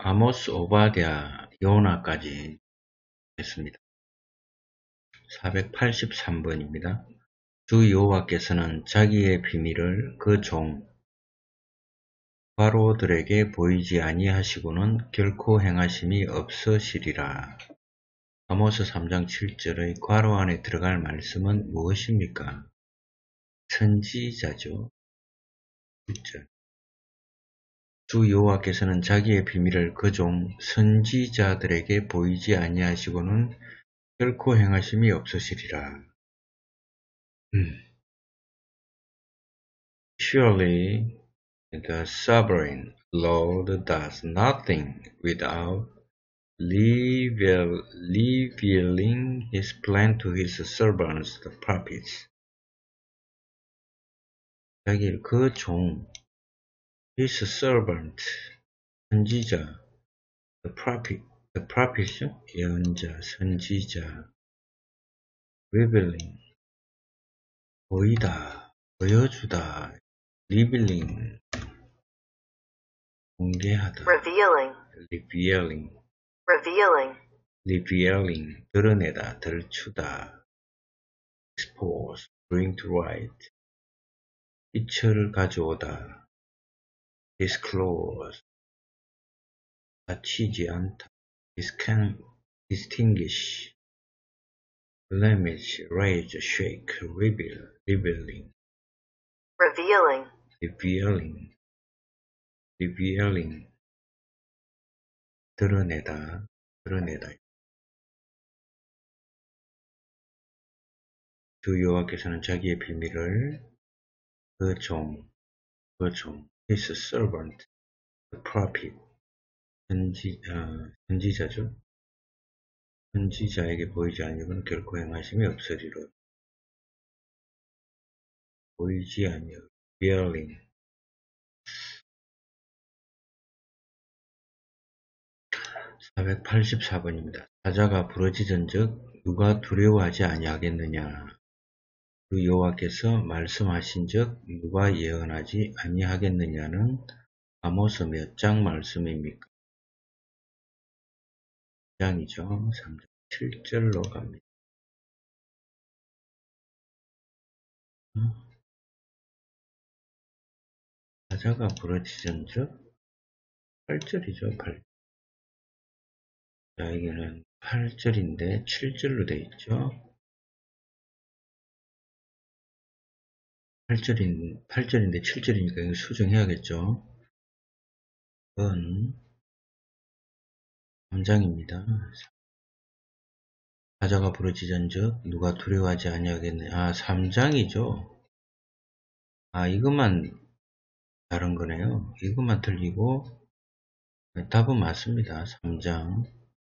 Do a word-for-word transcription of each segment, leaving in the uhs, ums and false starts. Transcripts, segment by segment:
아모스, 오바댜, 요나까지 했습니다. 사백팔십삼 번입니다. 주 여호와께서는 자기의 비밀을 그 종 바로들에게 보이지 아니하시고는 결코 행하심이 없으시리라. 아모스 삼 장 칠 절의 괄호 안에 들어갈 말씀은 무엇입니까? 선지자죠. 칠 절. 주 여호와께서는 자기의 비밀을 그 종 선지자들에게 보이지 아니하시고는 결코 행하심이 없으시리라. 음. Surely the sovereign Lord does nothing without reveal, revealing his plan to his servants, the prophets. 자기 그 종, his servant, 선지자, the prophet, the prophet, 예언자, 선지자, revealing, 보이다, 보여주다, revealing, 공개하다, revealing, revealing, revealing, revealing, 드러내다, 들추다, expose, bring to light, 빛을 가져오다, disclose, 다치지 않다, distinguish, blemish, raise, shake, reveal, revealing, revealing, revealing, revealing, 드러내다, 드러내다. 주 여호와께서는 자기의 비밀을 그 종, 그 종, his servant, the prophet, 선지, 어, 선지자죠. 선지자에게 보이지 아니하고는 결코 행하심이 없으리로. 보이지 아니하고, revealing. 사백팔십사 번입니다. 사자가 부러지던즉 누가 두려워하지 아니하겠느냐. 그 여호와께서 말씀하신즉 누가 예언하지 아니하겠느냐는 아모스 몇 장 말씀입니까? 삼 장이죠. 삼 장 칠 절로 갑니다. 사자가 부러지던즉 팔 절이죠. 팔 절. 자, 여기는 팔 절인데 칠 절로 되어 있죠. 팔 절인, 팔 절인데 칠 절이니까 이거 수정해야겠죠. 이건 삼 장입니다. 사자가 부러지던즉 누가 두려워하지 아니하겠느냐. 아, 삼 장이죠. 아, 이것만 다른 거네요. 이것만 틀리고 답은 맞습니다. 삼 장.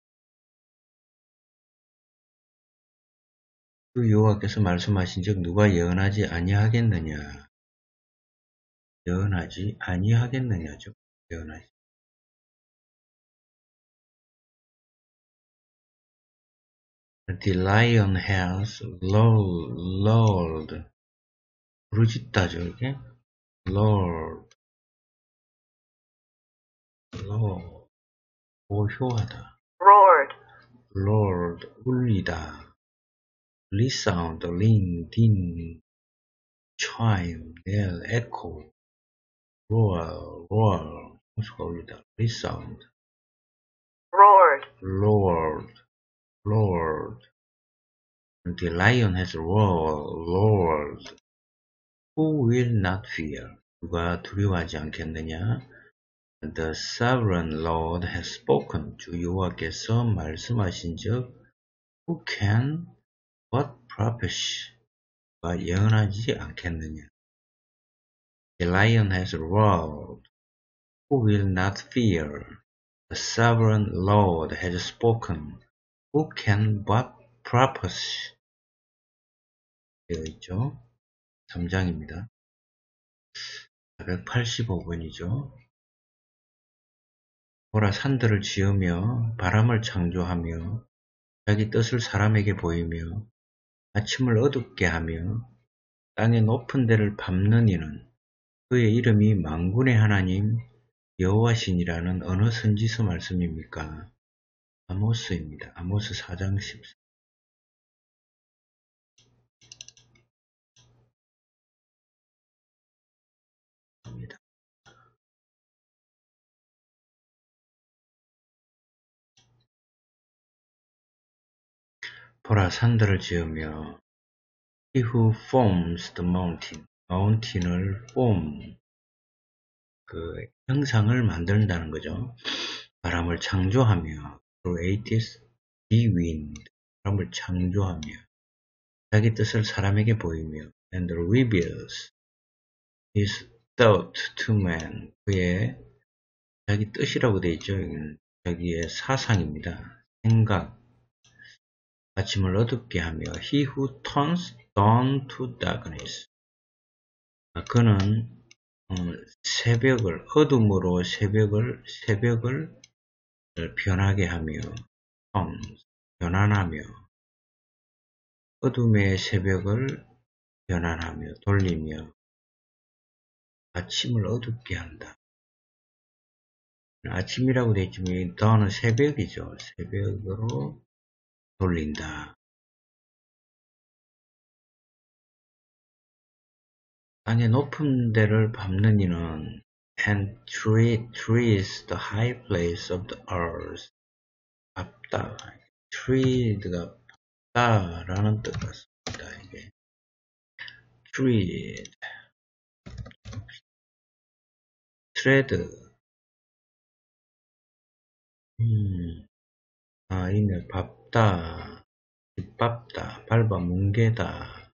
그 여호와께서 말씀하신즉 누가 예언하지 아니하겠느냐. 예언하지 아니하겠느냐죠. 예언하지. The lion has lulled. 부르짖다죠, 이게. Lord. Lord. 고효하다. roared, Lord. 울리다. resound, ring, ding, chime, knell, echo, roar, roar. 호수가 울리다. resound. roared, Lord. Lord. The lion has roared. Lord. Who will not fear? 누가 두려워하지 않겠느냐? The sovereign Lord has spoken. 주 여호와께서 말씀하신즉 who can but prophesy? 가 예언하지 않겠느냐? The lion has roared. Who will not fear? The sovereign Lord has spoken. Who can but prophesy? 되어 있죠. 삼 장입니다. 사백팔십오 번이죠. 보라, 산들을 지으며 바람을 창조하며 자기 뜻을 사람에게 보이며 아침을 어둡게 하며 땅의 높은 데를 밟는 이는 그의 이름이 만군의 하나님 여호와신이라는 어느 선지서 말씀입니까? 아모스입니다. 아모스 사 장 십사 절입니다. 보라 산들을 지으며 He who forms the mountain, mountain을 form, 그 형상을 만든다는 거죠. 바람을 창조하며 creates the wind, 바람을 창조하며 자기 뜻을 사람에게 보이며 and reveals his thought to man, 그의 자기 뜻이라고 되어 있죠. 여기는 자기의 사상입니다. 생각, 아침을 어둡게 하며 he who turns dawn to darkness, 그는 어, 새벽을 어둠으로 새벽을 새벽을 변하게 하며 turns, 변환하며 어둠의 새벽을 변환하며 돌리며 아침을 어둡게 한다. 아침이라고 되어 있지만 dawn은 새벽이죠. 새벽으로 돌린다. 땅의 높은 데를 밟는 이는 and tread, treads the high place of the earth. 밟다. tread가 밟다라는 뜻 같습니다. 이게 tread, tread. 음, 아, 이네 밟다, 밟다, 밟아 뭉개다,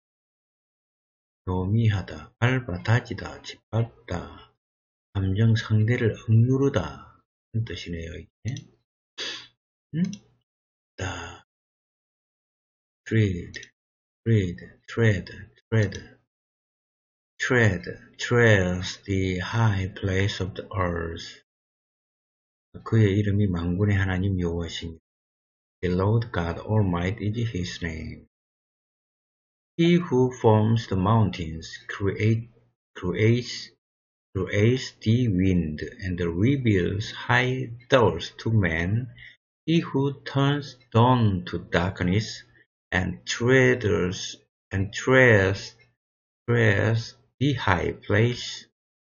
교미하다, 밟아 다지다, 짓밟다, 감정 상대를 억누르다 그런 뜻이네요. 이게. 음? 다, tread, tread, tread, tread, tread, treads the high place of the earth. 그의 이름이 만군의 하나님 여호와시니 The Lord God Almighty is His name. He who forms the mountains, create, creates, creates the wind, and reveals high thoughts to man. He who turns dawn to darkness, and treads and treads, treads the high place,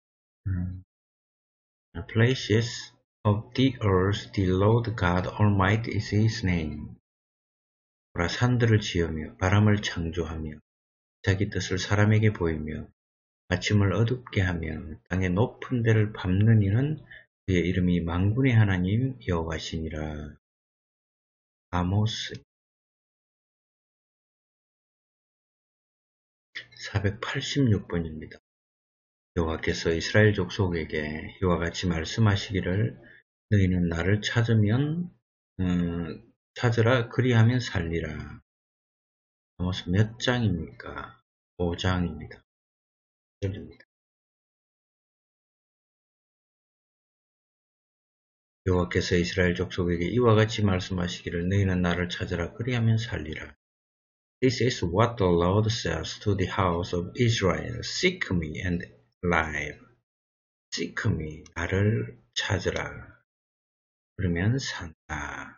places of the earth. The Lord God Almighty is His name. 보라 산들을 지으며 바람을 창조하며 자기 뜻을 사람에게 보이며 아침을 어둡게 하며 땅의 높은 데를 밟는 이는 그의 이름이 만군의 하나님 여호와시니라. 아모스 사백팔십육 번입니다. 여호와께서 이스라엘 족속에게 이와 같이 말씀하시기를 너희는 나를 찾으면 음, 찾으라 그리하면 살리라. 아모스 몇 장입니까? 오 장입니다. 여호와께서 이스라엘 족속에게 이와 같이 말씀하시기를 너희는 나를 찾으라 그리하면 살리라. This is what the Lord says to the house of Israel. Seek me and live. Seek me, 나를 찾으라. 그러면 산다.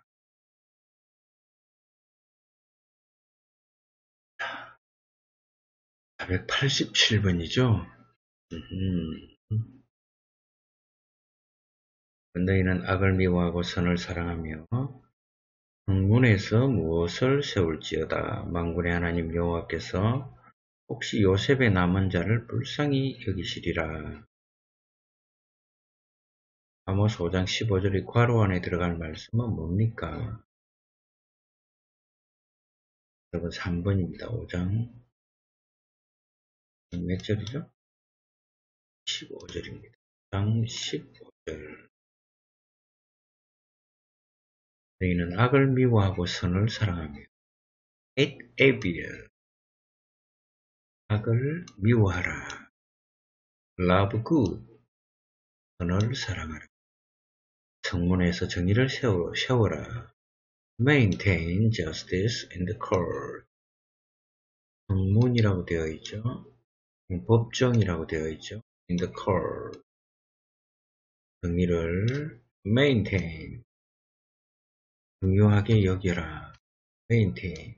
사백팔십칠 번이죠. 음. 너희는 악을 미워하고 선을 사랑하며 흥문에서 무엇을 세울지어다. 만군의 하나님 여호와께서 혹시 요셉의 남은 자를 불쌍히 여기시리라. 아모스 오 장 십오 절의 괄호 안에 들어갈 말씀은 뭡니까? 여러분 삼 번입니다. 오 장 몇 절이죠? 십오 절입니다. 오 장 십오 절. 너희는 악을 미워하고 선을 사랑하며 hate evil, 악을 미워하라. love good, 선을 사랑하라. 성문에서 정의를 세워, 세워라. maintain justice in the court. 성문이라고 되어 있죠. 법정이라고 되어 있죠. in the court. 정의를 maintain, 중요하게 여겨라. maintain,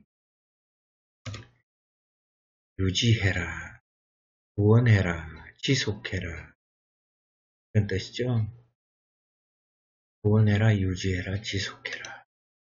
유지해라, 구원해라, 지속해라. 그런 뜻이죠. 구원해라, 유지해라, 지속해라.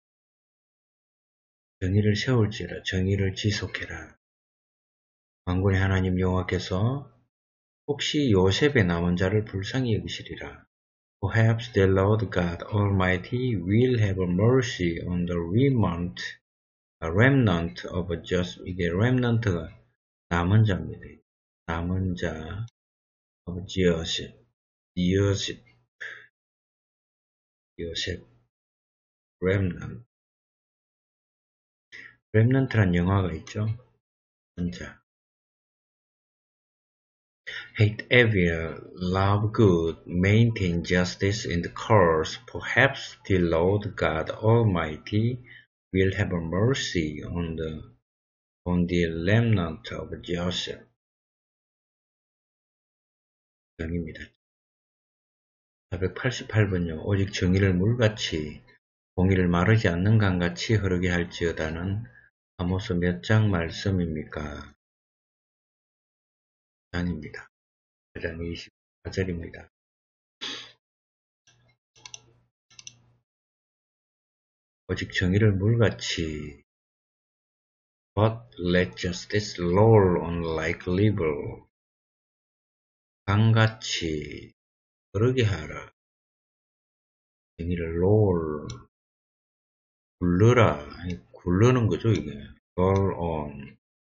정의를 세울지라, 정의를 지속해라. 만군의 하나님 여호와께서 혹시 요셉의 남은 자를 불쌍히 여기시리라. Perhaps the Lord God Almighty will have mercy on the remnant, remnant of just, 이게 remnant가 남은 자입니다. 남은 자 of Joseph, Joseph, Joseph, remnant. remnant란 영화가 있죠. 남은 자. Hate evil, love good, maintain justice in the cause. Perhaps the Lord God Almighty will have mercy on the on the remnant of Joseph. 입니다. 사백팔십팔 번요. 오직 정의를 물같이 공의를 마르지 않는 강같이 흐르게 할지어다는 아모스 몇 장 말씀입니까? 장입니다. 일 장 이십사 절입니다. 오직 정의를 물같이 But let justice roll on like river. 강같이 흐르게 하라. 정의를 roll, 굴러라. 아니, 굴러는 거죠, 이게. roll on.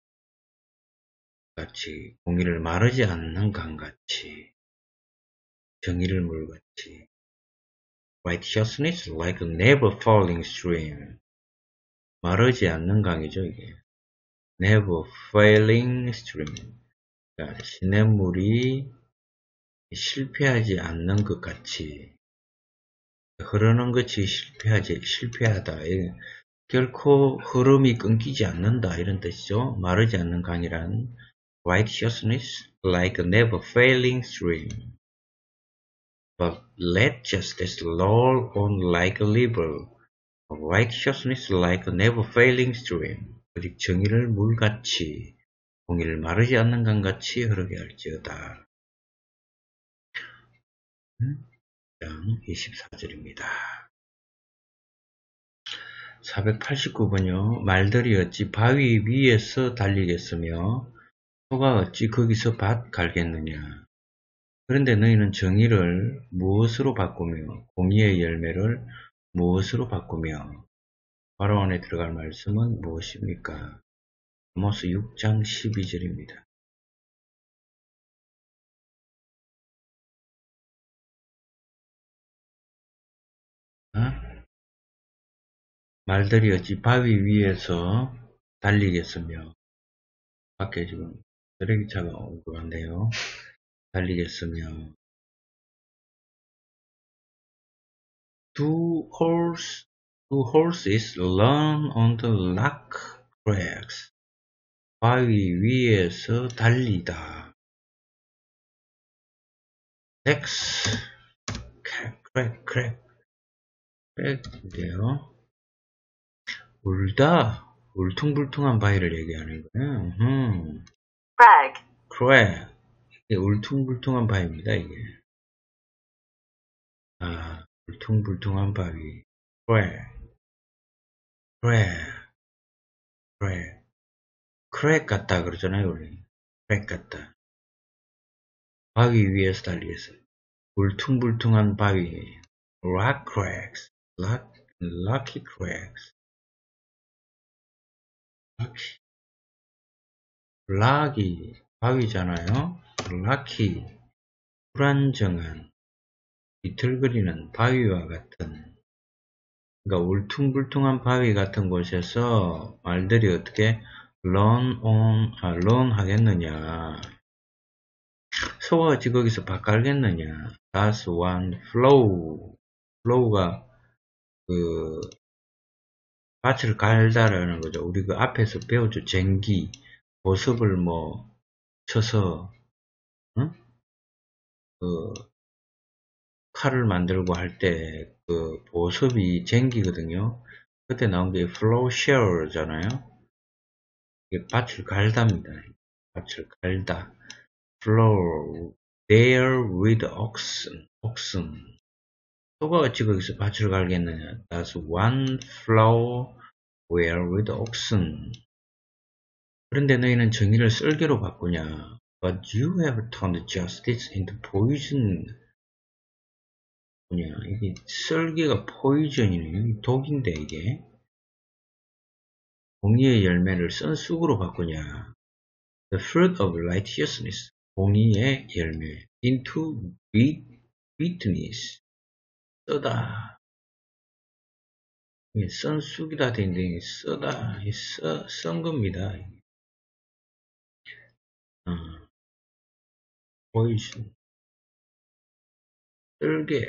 같이, 공의를 마르지 않는 강같이, 정의를 물같이. Righteousness like a never falling stream. 마르지 않는 강이죠, 이게. Never failing stream. 그러니까 시냇물이 실패하지 않는 것 같이, 흐르는 것이 실패하지, 실패하다. 결코 흐름이 끊기지 않는다. 이런 뜻이죠. 마르지 않는 강이란 righteousness like a never failing stream. But let justice roll on like a river. Righteousness like a never failing stream. 오직 정의를 물같이, 공의를 마르지 않는 강같이 흐르게 할지어다. 장 이십사 절입니다. 사백팔십구 번요. 말들이 어찌 바위 위에서 달리겠으며 소가 어찌 거기서 밭 갈겠느냐. 그런데 너희는 정의를 무엇으로 바꾸며 공의의 열매를 무엇으로 바꾸며. 바로원에 들어갈 말씀은 무엇입니까? 아모스 육 장 십이 절입니다. 어? 말들이 어찌 바위 위에서 달리겠으며. 밖에 지금 쓰레기차가 온 것 같네요. 달리겠으며. Do horse, do horses run on the rock cracks? 바위 위에서 달리다. X, crack, crack, crack인데요. 울다, 울퉁불퉁한 바위를 얘기하는 거예요. 음. Crag. crack, 이게 울퉁불퉁한 바위입니다. 이게. 아, 울퉁불퉁한 바위. crack, crack, crack, crack 같다 그러잖아요, 우리. crack 같다. 바위 위에서 달리겠어요. 울퉁불퉁한 바위. rock cracks, rock, rocky cracks. 락이 바위잖아요. 락이 불안정한, 비틀거리는 바위와 같은, 그러니까 울퉁불퉁한 바위 같은 곳에서 말들이 어떻게 run on, 아, run 하겠느냐. 소가 어찌 거기서 밭 갈겠느냐. Does one flow, flow가 그 밭을 갈다라는 거죠. 우리 그 앞에서 배우죠. 쟁기, 보습을 뭐 쳐서, 응? 그 칼을 만들고 할 때 그 보습이 쟁기거든요. 그때 나온 게 plowshare잖아요. 이게 밭을 갈답니다. 밭을 갈다. plow there with oxen. oxen. 소가 어찌 거기서 밭을 갈겠느냐. That's one plow where with oxen. 그런데 너희는 정의를 썰개로 바꾸냐. But you have turned justice into poison. 뭐냐, 이게 썰개가 포이전이네. 독인데 이게. 공의의 열매를 쓴 쑥으로 바꾸냐. The fruit of righteousness. 공의의 열매. Into bitterness. 써다. 쓴 쑥이다 되는데 써다. 써, 쓴 겁니다. 어, poison. 썰개.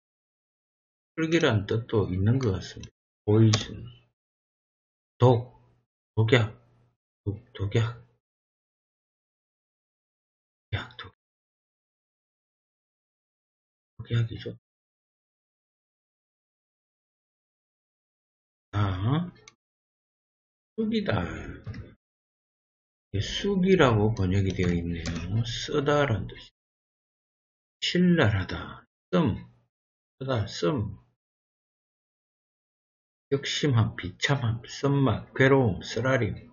썰개란 뜻도 있는 것 같습니다. poison. 독. 독약. 독, 독약. 약, 독. 독약이죠. 아, 쑥이다. 쑥이라고 번역이 되어 있네요. 쓰다란 뜻이. 신랄하다. 씀. 쓰다, 씀. 역심함, 비참함, 쓴맛, 괴로움, 쓰라림.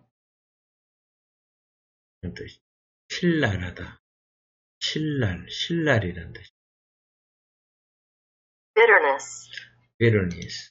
이런 뜻이. 신랄하다. 신랄, 신랄이란 뜻이. bitterness, bitterness.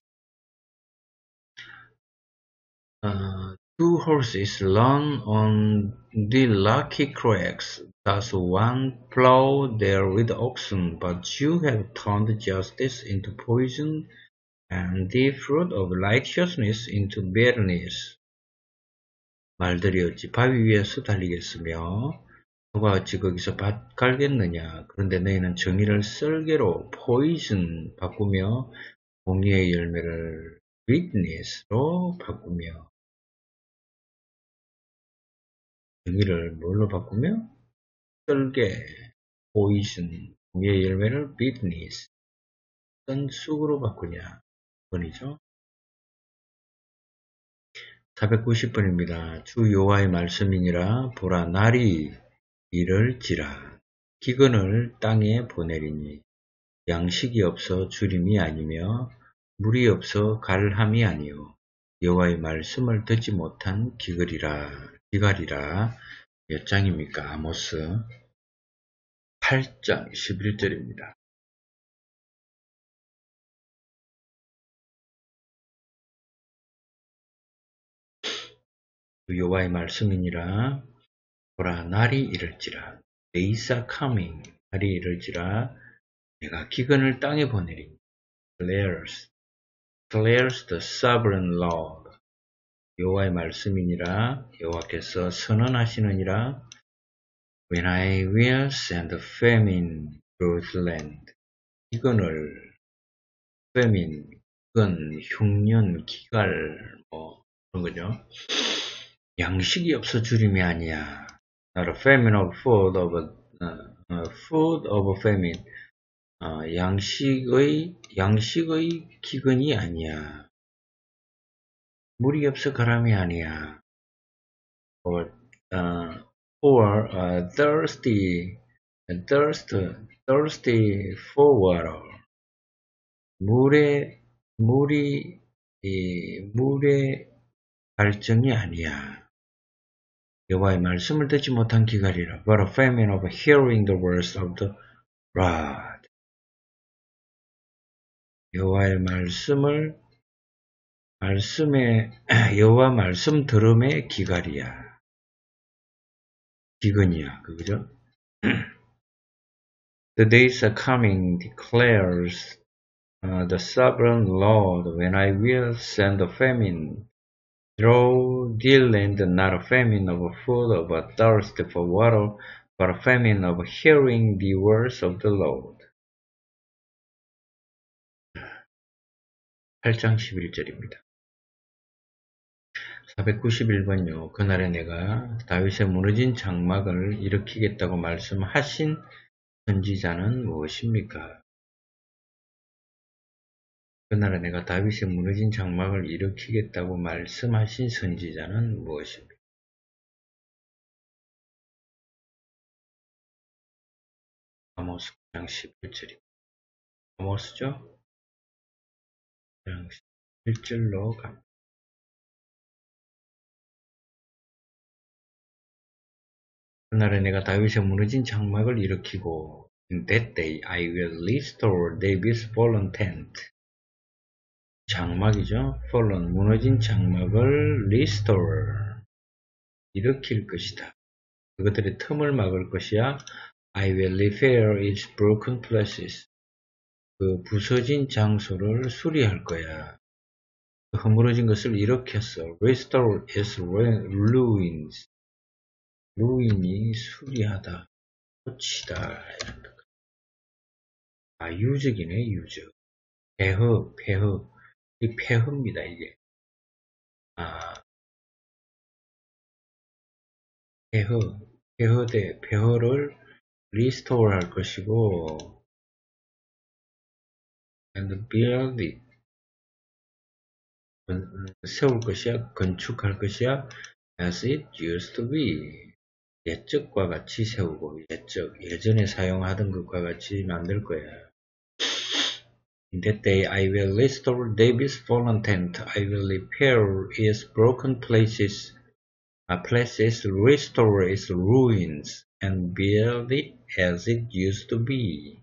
Uh, two horses run on the lucky cracks. Does one plow there with oxen, but you have turned justice into poison and the fruit of righteousness into bitterness. 말들이 어찌 바위 위에서 달리겠으며 누가 어찌 거기서 밭 갈겠느냐. 그런데 너희는 정의를 썰개로 poison 바꾸며 공의의 열매를 witness로 바꾸며 정의를 뭘로 바꾸며 썰개 poison 공의의 열매를 bitterness 어떤 쑥으로 바꾸냐. 번이죠. 사백구십 번입니다. 주 여호와의 말씀이니라. 보라 날이 이를지라. 기근을 땅에 보내리니 양식이 없어 주림이 아니며 물이 없어 갈함이 아니요 여호와의 말씀을 듣지 못한 기글이라 기갈이라. 몇 장입니까? 아모스 팔 장 십일 절입니다. 여호와의 말씀이니라. 보라 날이 이를지라. Days are coming. 날이 이를지라. 내가 기근을 땅에 보내리니 declares declares the sovereign Lord. 여호와의 말씀이니라. 여호와께서 선언하시느니라. When I will send famine through the land. 기근을 famine, 기근, 흉년, 기갈 뭐 그런 거죠. 양식이 없어 주림이 아니야. Not a famine of food of a, uh, uh, food of famine. 어, 양식의 양식의 기근이 아니야. 물이 없어 가람이 아니야. Or, uh, or uh, thirsty, thirst, thirsty for water. 물에 물이 이, 물의 갈증이 아니야. 여호와의 말씀을 듣지 못한 기갈이라. But a famine of hearing the words of the rod. 여호와의 말씀을 말씀에 여호와 말씀 들음의 기갈이야. 기근이야. 그죠? The days are coming, declares uh, the sovereign Lord, when I will send a famine through the land, not a famine of food, of a thirst for water, but a famine of hearing the words of the Lord. 팔 장 십일 절입니다. 사백구십일 번요. 그날에 내가 다윗의 무너진 장막을 일으키겠다고 말씀하신 선지자는 무엇입니까? 그날에 내가 다윗의 무너진 장막을 일으키겠다고 말씀하신 선지자는 무엇입니까? 아모스 구 장 십일 절입니다. 아모스죠? 구 장 십일 절로 갑니다. 그날에 내가 다윗의 무너진 장막을 일으키고 In that day I will restore David's fallen tent. 장막이죠. fallen, 무너진 장막을 restore, 일으킬 것이다. 그것들의 틈을 막을 것이야. I will repair its broken places. 그 부서진 장소를 수리할 거야. 그 허물어진 것을 일으켰어. Restore its ruins. ruin이 수리하다, 고치다. 아, 유적이네, 유적. 폐허, 폐허. 이 폐허입니다, 이게. 아, 폐허, 폐허대, 폐허를 restore 할 것이고, and build it. 세울 것이야, 건축할 것이야, as it used to be. 옛적과 같이 세우고, 옛적, 예전에 사용하던 것과 같이 만들 거야. In that day I will restore David's fallen tent. I will repair its broken places, uh, places, restore its ruins, and build it as it used to be.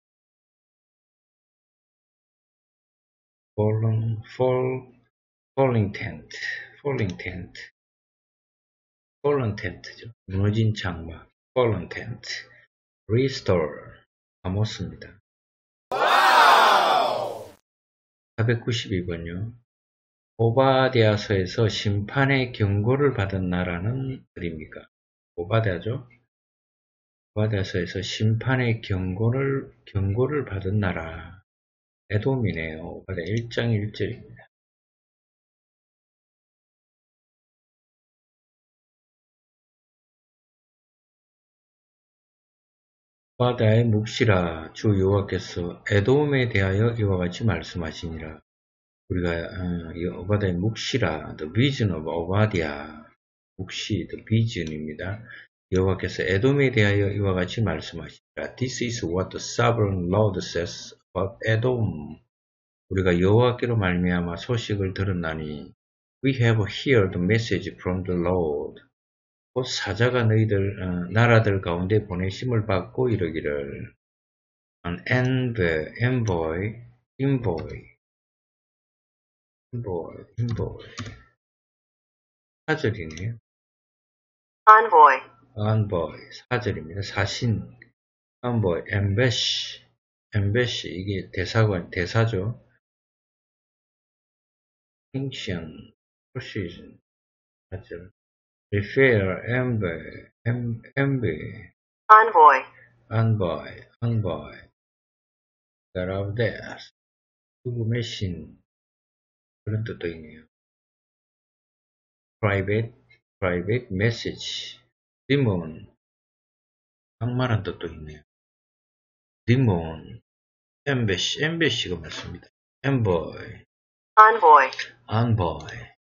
Fallen, fall, falling tent, falling tent, fallen tent죠. 무너진 장막, fallen tent, restore, 아모스입니다. 사백구십이 번요. 오바댜서에서 심판의 경고를 받은 나라는 어디입니까? 오바댜죠? 오바댜서에서 심판의 경고를, 경고를 받은 나라. 에돔이네요. 오바댜 일 장 일 절입니다. 오바댜의 묵시라. 주 여호와께서 에돔에 대하여 이와 같이 말씀하시니라. 우리가 어, 오바댜의 묵시라, the vision of 오바댜, 묵시, the vision입니다. 여호와께서 에돔에 대하여 이와 같이 말씀하시니라. This is what the sovereign Lord says about Edom. 우리가 여호와께로 말미암아 소식을 들었나니 We have heard the message from the Lord. 곧 사자가 너희들 어, 나라들 가운데 보내심을 받고 이르기를 An envoy, envoy, envoy, envoy, envoy. 사절이네요. envoy, envoy, 사절입니다. 사신, envoy, embassy, embassy 이게 대사관, 대사죠. function, position, 사절. refer, envoy, envoy, envoy, envoy, envoy. God of death, 죽음의 신, 그런 뜻도 있네요. private, private message, demon, 악마란 뜻도 있네요. demon, embassy, embassy가 맞습니다. envoy, envoy, envoy.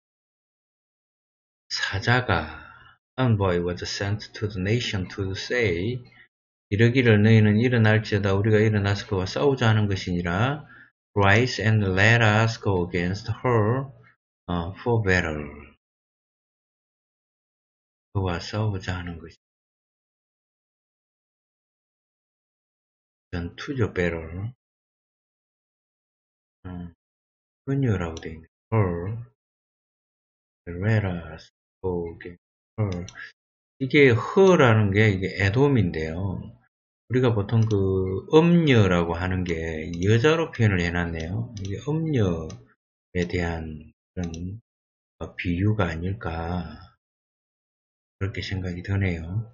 사자가 envoy was sent to the nation to say 이르기를 너희는 일어날지어다 우리가 일어나서 그와 싸우자 하는 것이니라. Rise and let us go against her uh, for battle. 그와 싸우자 하는 것이 전투죠. battle. 음, 그녀라고 되어 있는 her. Let us go against her. 이게 her라는 게 이게 에돔인데요. 우리가 보통 그 음녀라고 하는 게 여자로 표현을 해놨네요. 이게 음녀에 대한 그런 비유가 아닐까 그렇게 생각이 드네요.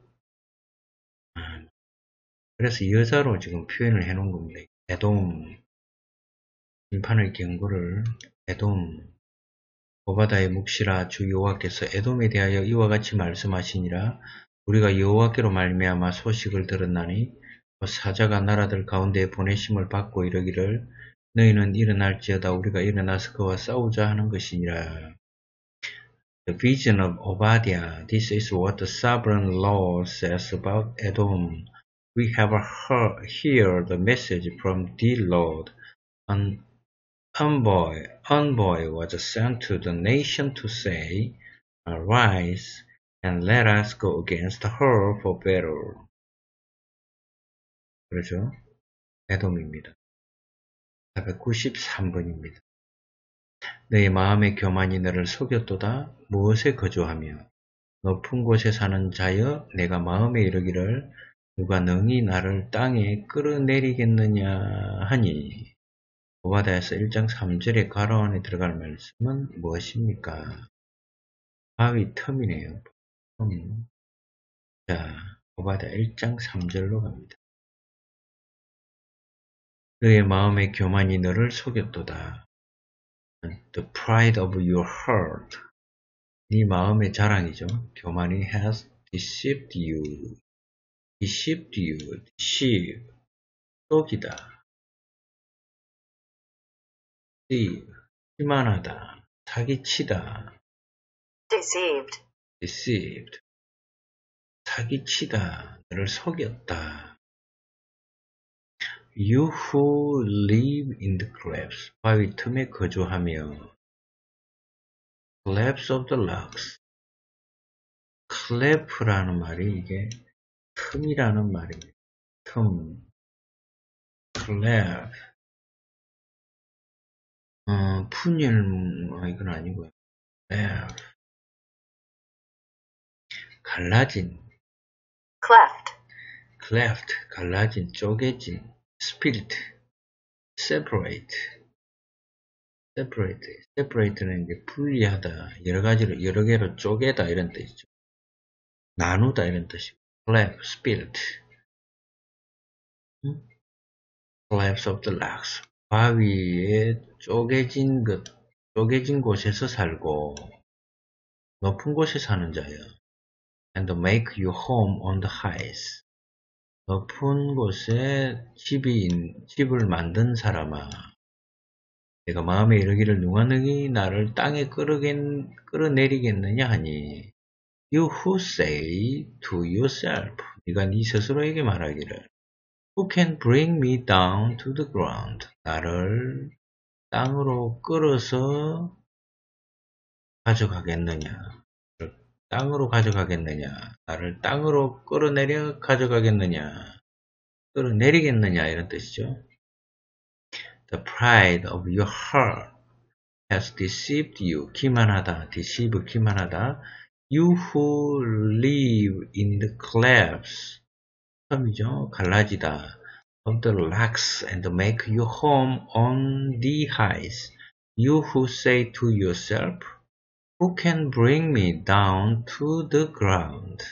그래서 여자로 지금 표현을 해놓은 겁니다. 에돔, 심판의 경고를 에돔, 오바댜의 묵시라 주 여호와께서 에돔에 대하여 이와 같이 말씀하시니라. 우리가 여호와께로 말미암아 소식을 들었나니 사자가 나라들 가운데 보내심을 받고 이르기를 너희는 일어날지어다 우리가 일어나서 그와 싸우자 하는 것이니라. The vision of Obadiah. This is what the sovereign Lord says about Edom. We have heard, heard the message from the Lord. An envoy, envoy was sent to the nation to say, Arise and let us go against her for battle. 그렇죠? 에돔입니다. 사백구십삼 번입니다. 너의 마음의 교만이 너를 속였도다. 무엇에 거주하며 높은 곳에 사는 자여 내가 마음에 이르기를 누가 능히 나를 땅에 끌어내리겠느냐 하니. 오바다에서 일 장 삼 절의 괄호 안에 들어갈 말씀은 무엇입니까? 바위 틈이네요. 틈. 자, 오바다 일 장 삼 절로 갑니다. 너의 마음의 교만이 너를 속였도다. The pride of your heart. 네 마음의 자랑이죠. 교만이 has deceived you. deceived you. deceive. 속이다. deceive. 기만하다. 사기치다. deceived, deceived. 사기치다. 너를 속였다. You who live in the clefts. 바위 틈에 거주하며 clefts of the rocks. clef라는 말이 이게 틈이라는 말입니다. 틈. cleft. 어, 푼일, 어, 이건 아니고요. cleft. 갈라진. cleft, cleft. 갈라진, 쪼개진. split. separate. separate. separate는 이제 분리하다. 여러 가지로, 여러 개로 쪼개다. 이런 뜻이죠. 나누다. 이런 뜻이고. cleft, split. 음? clefts of the rocks. 바위에 쪼개진 것, 쪼개진 곳에서 살고, 높은 곳에 사는 자여. And make you home on the highest. 높은 곳에 집이, 집을 만든 사람아. 내가 마음에 이르기를 누가 능히 나를 땅에 끌어겠, 끌어내리겠느냐 하니. You who say to yourself. 네가 네 스스로에게 말하기를. Who can bring me down to the ground? 나를 땅으로 끌어서 가져가겠느냐? 땅으로 가져가겠느냐? 나를 땅으로 끌어내려 가져가겠느냐? 끌어내리겠느냐? 이런 뜻이죠. The pride of your heart has deceived you. 기만하다. deceive, 기만하다. You who live in the clefts. 텀이죠. 갈라지다. Of the rocks and make your home on the heights. You who say to yourself, Who can bring me down to the ground?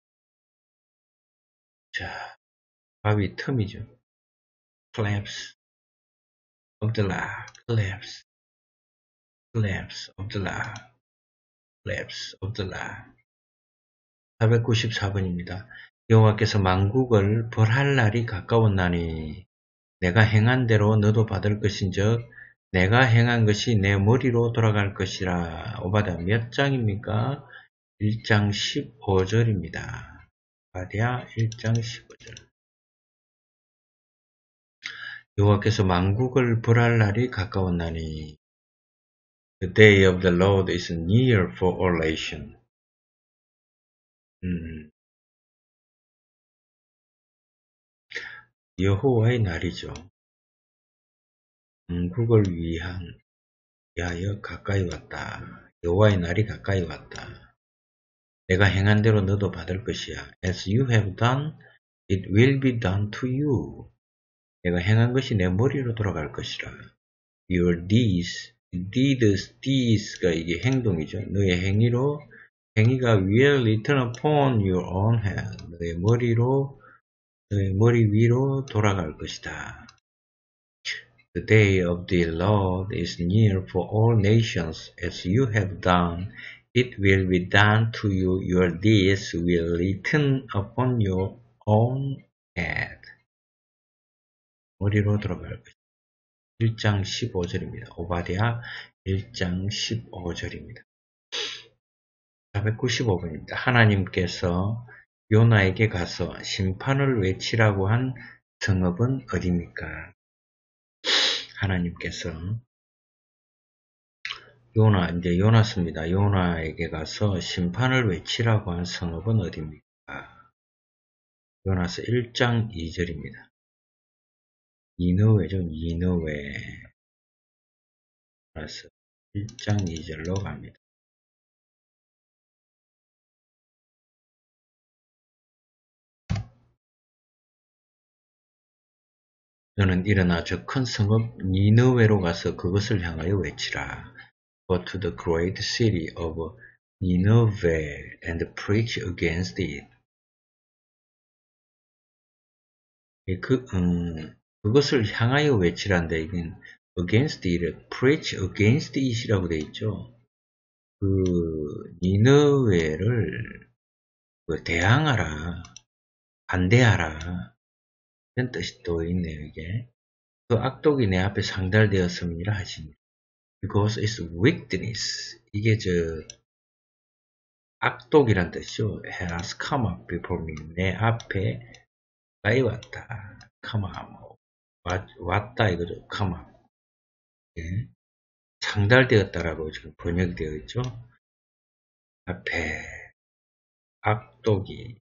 자, 바위 틈이죠. Collapse of the rock. Collapse. Collapse of the rock. Collapse of the rock. 사백구십사 번입니다. 여호와께서 만국을 벌할 날이 가까웠나니 내가 행한 대로 너도 받을 것인즉 내가 행한 것이 내 머리로 돌아갈 것이라. 오바다 몇 장입니까? 일 장 십오 절입니다. 오바다 일 장 십오 절. 여호와께서 만국을 벌할 날이 가까웠나니 The day of the Lord is near for all nations. 음. 여호와의 날이죠. 만국을 위한 위하여 가까이 왔다. 여호와의 날이 가까이 왔다. 내가 행한 대로 너도 받을 것이야. As you have done, it will be done to you. 내가 행한 것이 내 머리로 돌아갈 것이라. Your deeds, deeds, deeds가 이게 행동이죠. 너의 행위로 행위가 will return upon your own head. 너의 머리로 너의 머리 위로 돌아갈 것이다. The day of the Lord is near for all nations. As you have done, it will be done to you. Your deeds will return upon your own head. 머리로 돌아갈 것이다. 일 장 십오 절입니다. 오바댜 일 장 십오 절입니다. 사백구십오 번입니다. 하나님께서 요나에게 가서 심판을 외치라고 한 성읍은 어디입니까? 하나님께서 요나, 이제 요나스입니다. 요나에게 가서 심판을 외치라고 한 성읍은 어디입니까? 요나스 일 장 이 절입니다. 니느웨죠, 니느웨. 요나스 일 장 이 절로 갑니다. 너는 일어나 저 큰 성읍 니느웨로 가서 그것을 향하여 외치라. Go to the great city of Nineveh and preach against it. 그, 음, 그것을 향하여 외치란데, 이건 against it, preach against it이라고 되어 있죠. 그, 니느웨를 그 대항하라, 반대하라, 이런 뜻이 또 있네요, 이게. 그 악독이 내 앞에 상달되었음이라 하십니다. Because it's wickedness. 이게 저, 악독이란 뜻이죠. has come up before me. 내 앞에 가까이 왔다. come up. 왔, 왔다 이거죠. come up. 예. 상달되었다라고 지금 번역이 되어 있죠. 앞에 악독이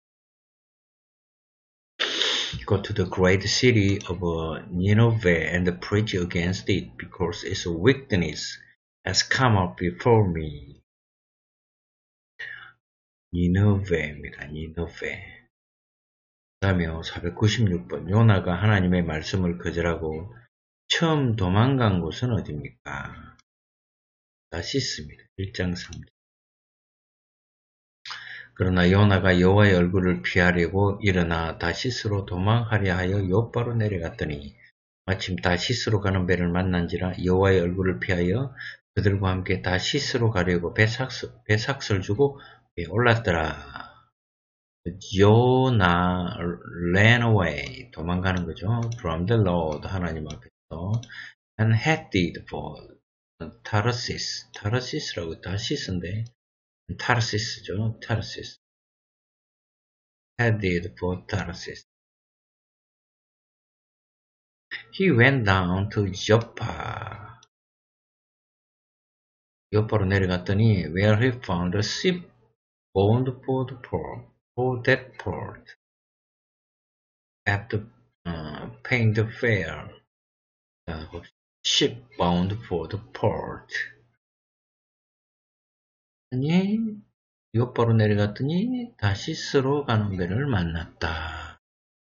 Go to the great city of Nineveh and preach against it because its wickedness has come up before me. 니느웨입니다. 니느웨. 그 다음에 사백구십육 번 요나가 하나님의 말씀을 거절하고 처음 도망간 곳은 어디입니까? 다시스입니다. 일 장 삼 절. 그러나 요나가 여호와의 얼굴을 피하려고 일어나 다시스로 도망하려 하여 욥바로 내려갔더니 마침 다시스로 가는 배를 만난지라 여호와의 얼굴을 피하여 그들과 함께 다시스로 가려고 배삭스, 배삭스를 주고 배에 올랐더라. 요나 ran away 도망가는 거죠. From the Lord 하나님 앞에서 and headed for 타르시스 타르시스라고 다시스인데 타르시스죠. 타르시스 headed for Tarsus. He went down to Joppa. 요파로 내려갔더니 where he found a ship bound for the port, for that port. After uh, paying the fare, uh, ship bound for the port. 아니 요파로 내려갔더니 다시스로 가는 배를 만났다.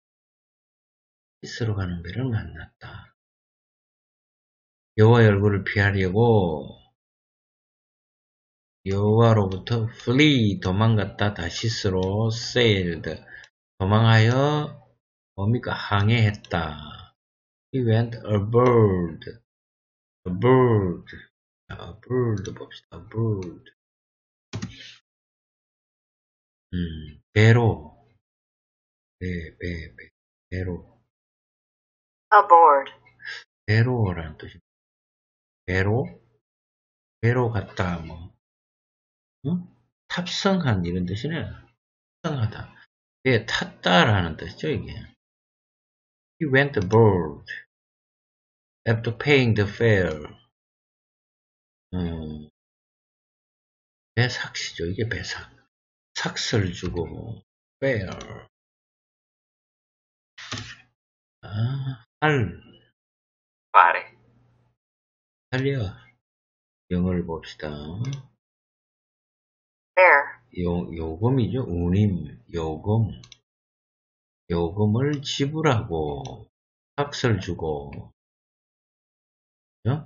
다시스로 가는 배를 만났다. 여호와의 얼굴을 피하려고 여호와로부터 flee 도망갔다 다시스로 sailed 도망하여 뭡니까 항해했다. He went aboard aboard aboard 봅시다. aboard 음, 배로 배, 배, 배, 배로 aboard, 배로라는 뜻입니다. 배로 배로 갔다 뭐 응? 탑승한 이런 뜻이네. 탑승하다. 배에 탔다라는 뜻이죠 이게. He went aboard after paying the fare. 음, 배삭시죠. 이게 배삭. 삭스를 주고 fare. 아, 할. pare, 할려. 영어를 봅시다. fare, 요, 요금이죠. 운임, 요금. 요금을 지불하고 삭스를 주고 그죠?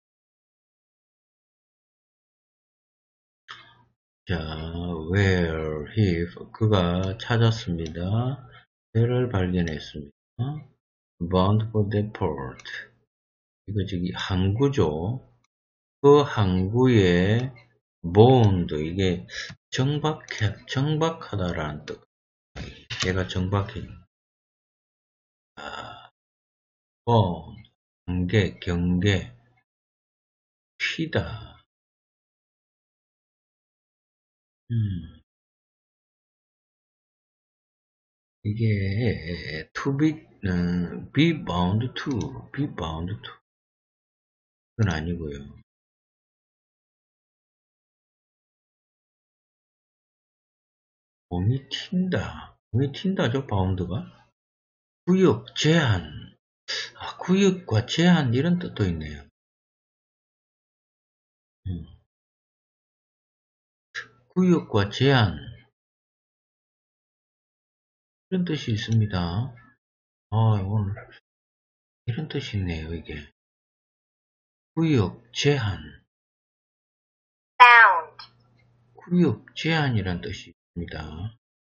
자, where he 그가 찾았습니다. 배를 발견했습니다. bound for the port. 이거 저기 항구죠. 그 항구에 bound 이게 정박해 정박하다라는 뜻. 얘가 정박해. 아, bound 경계, 경계, 피다. 음. 이게 to be, 음, be bound to, be bound to 그건 아니고요. 몸이 튄다. 몸이 튄다죠, 바운드가. 구역, 제한. 아, 구역과 제한 이런 뜻도 있네요. 음. 구역과 제한 이런 뜻이 있습니다. 아, 오늘 이런 뜻이 있네요, 이게. 구역, 제한. Bound. 구역, 제한이란 뜻이 있습니다.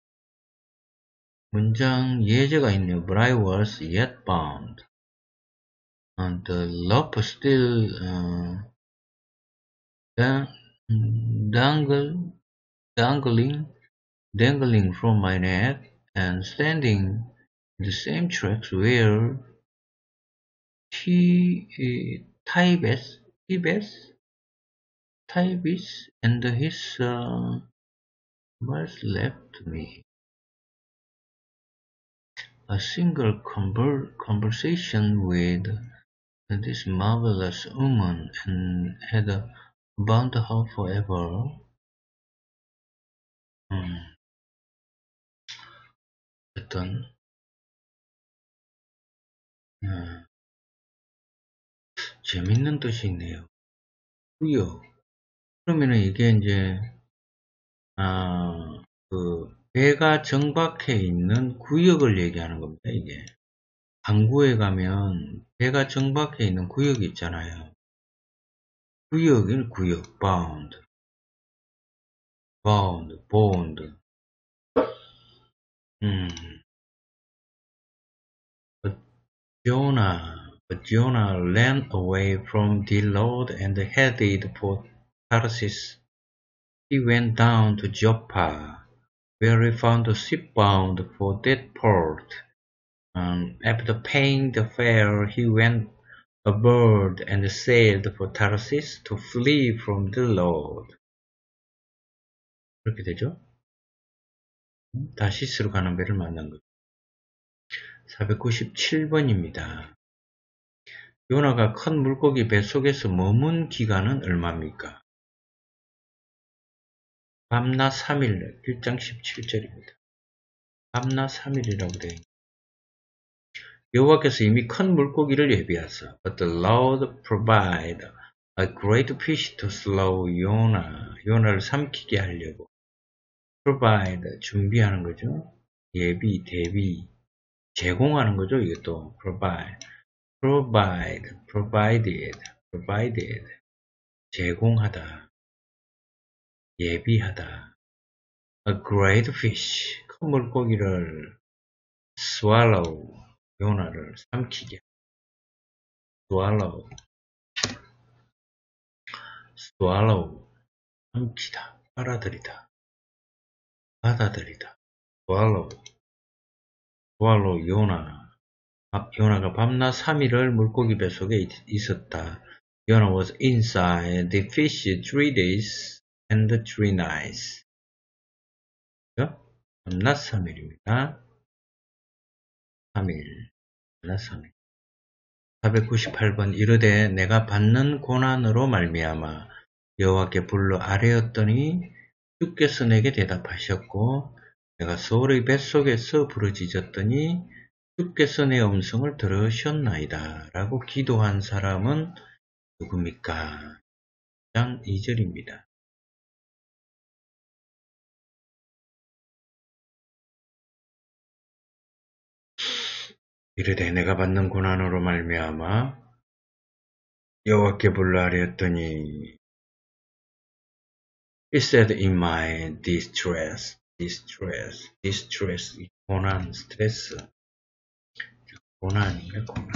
문장 예제가 있네요. But I was yet bound. And the rope still uh, dang, dangle, dangling, dangling from my neck and standing in the same tracks where T, Tibes, Tibes, Tibes and his uh, was left me. A single conver conversation with this marvelous woman and had bound her forever. 음, 어떤 음, 재밌는 뜻이 있네요. 구역. 그러면은 이게 이제 아, 그 배가 정박해 있는 구역을 얘기하는 겁니다. 이게 항구에 가면 배가 정박해 있는 구역이 있잖아요. 구역은 구역, bound, bound, bound. 음, but Jonah, but Jonah ran away from the Lord and headed for Tarsus. He went down to Joppa, where he found a ship bound for that port. Um, after paying the fare, he went aboard and sailed for Tarsus to flee from the Lord. 그렇게 되죠? 다시스로 가는 배를 만난 거죠. 사백구십칠 번입니다. 요나가 큰 물고기 뱃속에서 머문 기간은 얼마입니까? 밤낮 삼 일, 일 장 십칠 절입니다. 밤낮 삼 일이라고 되어 있습니다. 여호와께서 이미 큰 물고기를 예비하사 But the Lord provided a great fish to slow 요나, 요나를 삼키게 하려고 provide, 준비하는 거죠. 예비, 대비, 제공하는 거죠. 이것도 provide, provide, provided, provided, 제공하다, 예비하다. A great fish, 큰 물고기를 swallow, 요나를 삼키게. swallow, swallow, 삼키다, 빨아들이다, 받아들이다. swallow, swallow, 요나. 요나가 밤낮 삼 일을 물고기 뱃속에 있었다. Yonah was inside the fish three days and three nights. 밤낮 삼 일입니다. 삼 일, 밤낮 삼 일. 사백구십팔 번 이르되 내가 받는 고난으로 말미암아 여호와께 불러 아뢰었더니 주께서 내게 대답하셨고 내가 소울의 뱃속에서 부르짖었더니 주께서 내 음성을 들으셨나이다 라고 기도한 사람은 누굽니까? 이 장 이 절입니다. 이르되 내가 받는 고난으로 말미암아 여호와께 불러 아뢰었더니 He said in my distress, distress, distress, 고난, 스트레스, 고난인가 고난,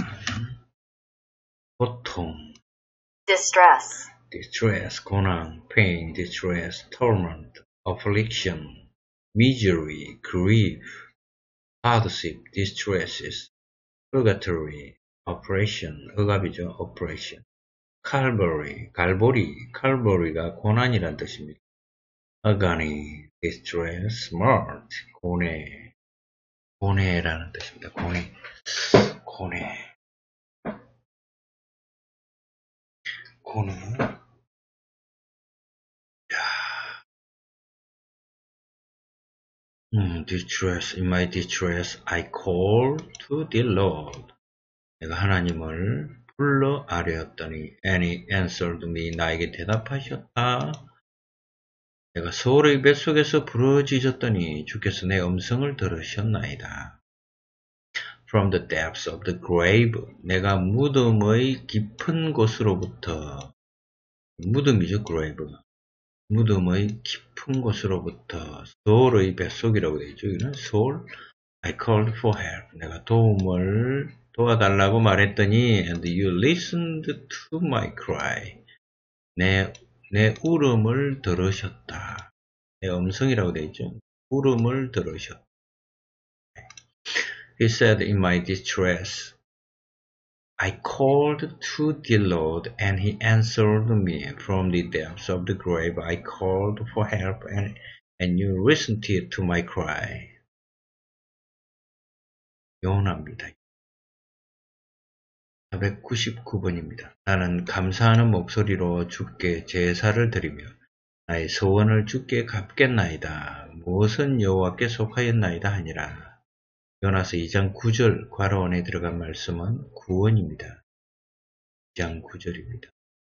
고통, Distress. distress, 고난, pain, distress, torment, affliction, misery, grief, hardship, distresses, purgatory, operation, 억압이죠. operation. Calvary, 갈보리, Calvary가 고난이란 뜻입니다. agony, distress, smart, 고뇌, 고뇌라는 뜻입니다. 고뇌, 고뇌, 고뇌. 음, distress, in my distress, I call to the Lord. 내가 하나님을 불러 아뢰었더니, and he answered me, 나에게 대답하셨다. 내가 소울의 뱃속에서 부르짖었더니 주께서 내 음성을 들으셨나이다. From the depths of the grave, 내가 무덤의 깊은 곳으로부터, 무덤이죠, grave. 무덤의 깊은 곳으로부터, 소울의 뱃속이라고 되어 있죠. 이는 soul, I called for help. 내가 도움을 도와달라고 말했더니, and you listened to my cry. 내, 내 울음을 들으셨다. 내 음성이라고 되어 있죠. 울음을 들으셨다. He said, in my distress, I called to the Lord, and he answered me. From the depths of the grave, I called for help, and, and you listened to my cry. 요나입니다. 사백구십구 번입니다. 나는 감사하는 목소리로 주께 제사를 드리며 나의 소원을 주께 갚겠나이다. 무엇은 여호와께 속하였나이다 하니라. 요나서 이 장 구 절 괄호원에 들어간 말씀은 구원입니다. 이 장 구 절입니다.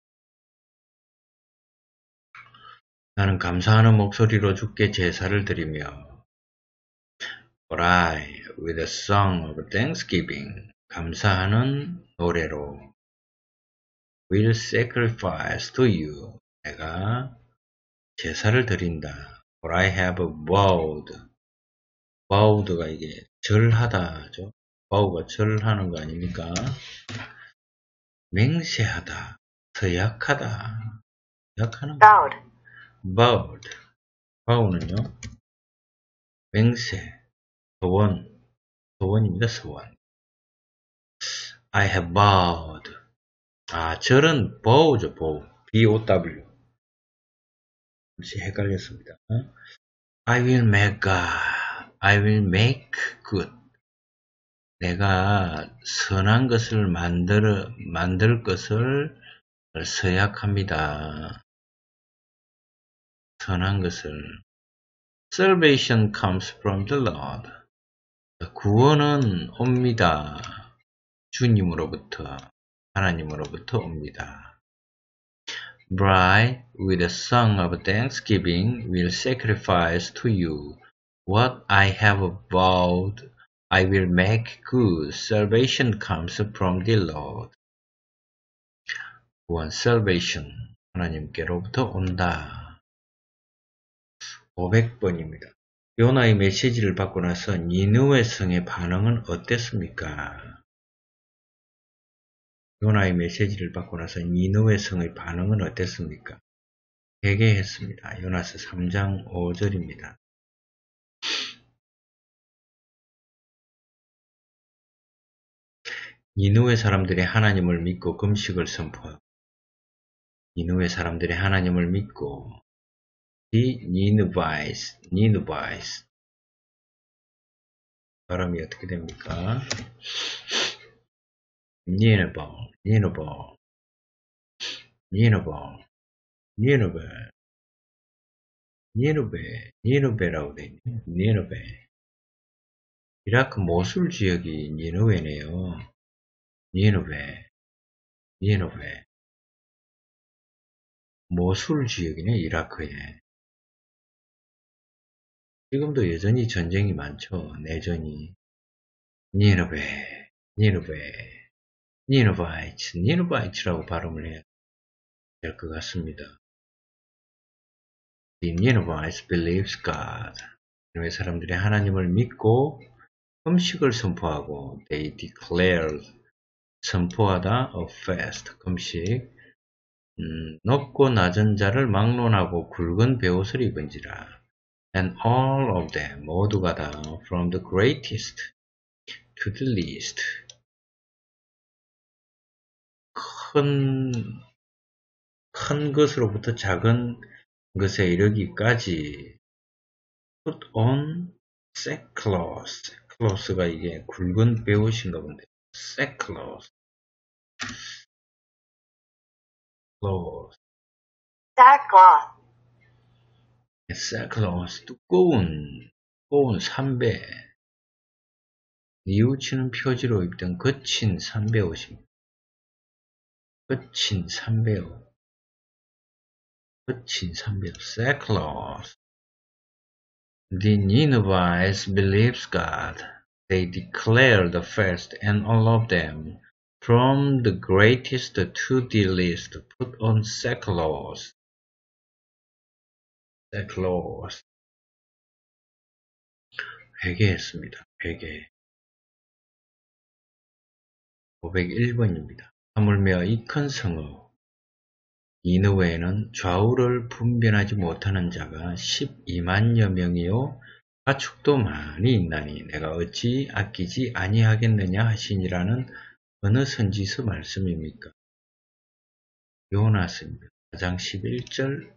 나는 감사하는 목소리로 주께 제사를 드리며 But I, with a song of thanksgiving, 감사하는 노래로 will sacrifice to you, 내가 제사를 드린다. For I have vowed, vowed가 이게 절하다죠. vow가 절하는 거 아닙니까? 맹세하다, 서약하다, 서약하는 거. Vowed. vowed, vow는요, 맹세, 소원, 소원입니다. 소원. I have vowed. 아, 절은 vow죠, vow. B O W. 혹시 헷갈렸습니다. I will make God. I will make good. 내가 선한 것을 만들, 만들 것을 서약합니다. 선한 것을. Salvation comes from the Lord. 구원은 옵니다. 주님으로부터, 하나님으로부터 옵니다. Bride, with a song of thanksgiving, will sacrifice to you. What I have vowed, I will make good. Salvation comes from the Lord. 구원, salvation, 하나님께로부터 온다. 오백 번입니다. 요나의 메시지를 받고 나서 니느웨 성의 반응은 어땠습니까? 요나의 메시지를 받고 나서 니느웨 성의 반응은 어땠습니까? 회개했습니다. 요나서 삼 장 오 절입니다. 니느웨 사람들이 하나님을 믿고 금식을 선포하고 니느웨 사람들이 하나님을 믿고 The Ninevites, Ninevites 발음이 어떻게 됩니까? Nineveh, Nineveh, Nineveh, Nineveh, Nineveh, Nineveh라고 되어 있네요. Nineveh. 이라크 모술 지역이 니느웨네요. 니느웨, 니느웨. 모술 지역이네, 이라크에. 지금도 여전히 전쟁이 많죠. 내전이. 니느웨, 니느웨, 니느바이츠, 니느바이츠라고 발음을 해야 될 것 같습니다. The Ninevites believes God. 니느웨 사람들이 하나님을 믿고 금식을 선포하고 they declared, 선포하다, a fast, 금식. 음, 높고 낮은 자를 막론하고 굵은 베옷을 입은지라. And all of them, 모두가 다, from the greatest to the least. 큰, 큰 것으로부터 작은 것에 이르기까지 put on sackcloth. sackcloth가 이게 굵은 배옷인가 본데. sackcloth. cloth. sackcloth, sackcloth. 두꺼운, 두꺼운 삼배. 뉘우치는 표지로 입던 거친 삼배옷입니다. 거친 삼배옷. 거친 삼배옷. sackcloth. The Ninevites believed God. They declared the fast, and all of them, from the greatest to the least, put on sackcloth. sackcloth. 회개했습니다. 회개. 오백일 번입니다. 하물며 이 큰 성읍 니느웨에는 좌우를 분별하지 못하는 자가 십이만여 명이요 가축도 많이 있나니 내가 어찌 아끼지 아니하겠느냐 하시니라는 어느 선지서 말씀입니까? 요나스입니다. 사 장 십일 절.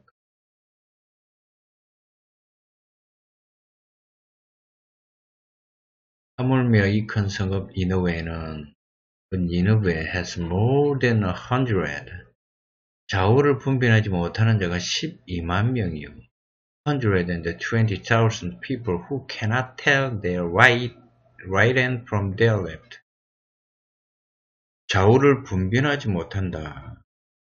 하물며 이 큰 성읍 니느웨에는 니느웨 has more than a hundred. 좌우를 분별하지 못하는 자가 십이만 명이요. one hundred twenty thousand people who cannot tell their right, right hand from their left. 좌우를 분별하지 못한다.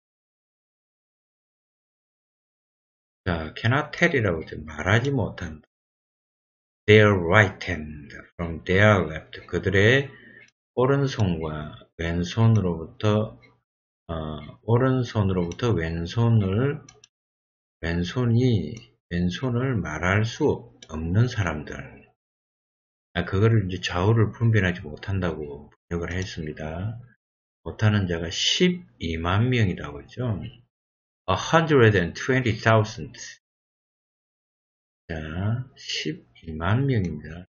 자, cannot tell이라고 하죠. 말하지 못한다. Their right hand from their left. 그들의 오른손과 왼손으로부터 어, 오른손으로부터 왼손을 왼손이 왼손을 말할 수 없는 사람들. 아, 그거를 이제 좌우를 분별하지 못한다고 번역을 했습니다. 못하는 자가 십이만 명이라고 했죠. one hundred twenty thousand. 자, 십이만 명입니다.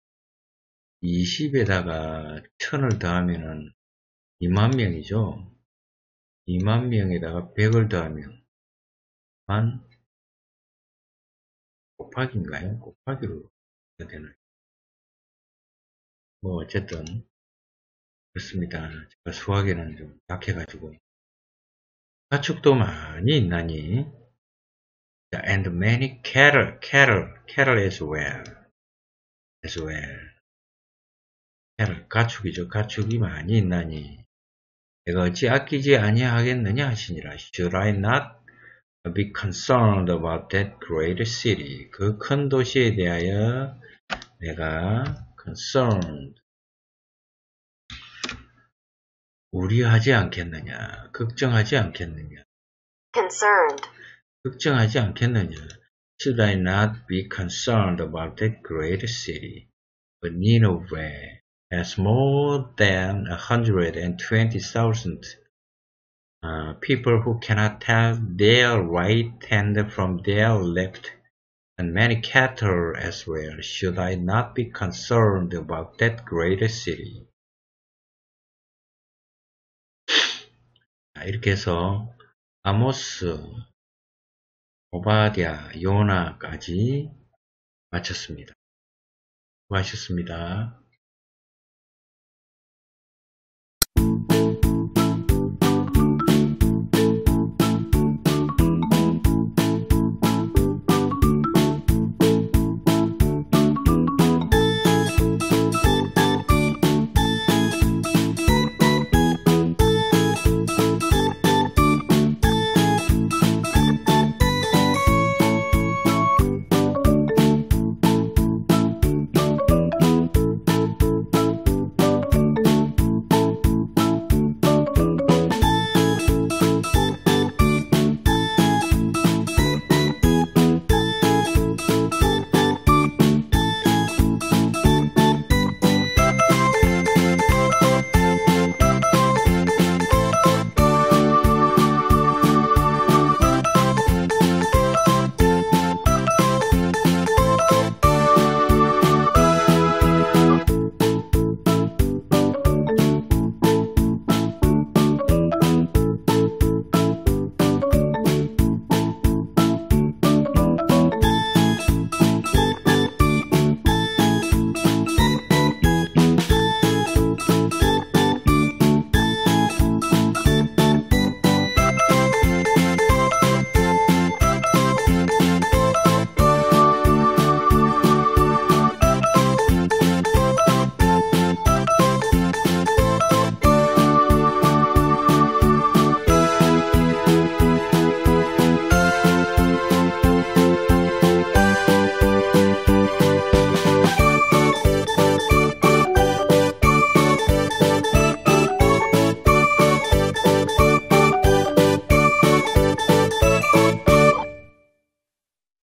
이십에다가 천을 더하면은 이만 명이죠. 이만 명에다가 백을 더하면 만 곱하기인가요? 곱하기로 해야 되나요? 뭐 어쨌든 그렇습니다. 제가 수학에는 좀 약해가지고 가축도 많이 있나니 and many cattle, cattle, cattle as well, as well. cattle, 가축이죠. 가축이 많이 있나니 내가 어찌 아끼지 아니하겠느냐 하시니라. Should I not be concerned about that great city? 그 큰 도시에 대하여 내가 concerned, 우려하지 않겠느냐, 걱정하지 않겠느냐, concerned, 걱정하지 않겠느냐. Should I not be concerned about that great city? But Nineveh has more than one hundred twenty thousand uh, people who cannot tell their right hand from their left, and many cattle as well. Should I not be concerned about that great city? 이렇게 해서 아모스, 오바댜, 요나까지 마쳤습니다. 수고하셨습니다.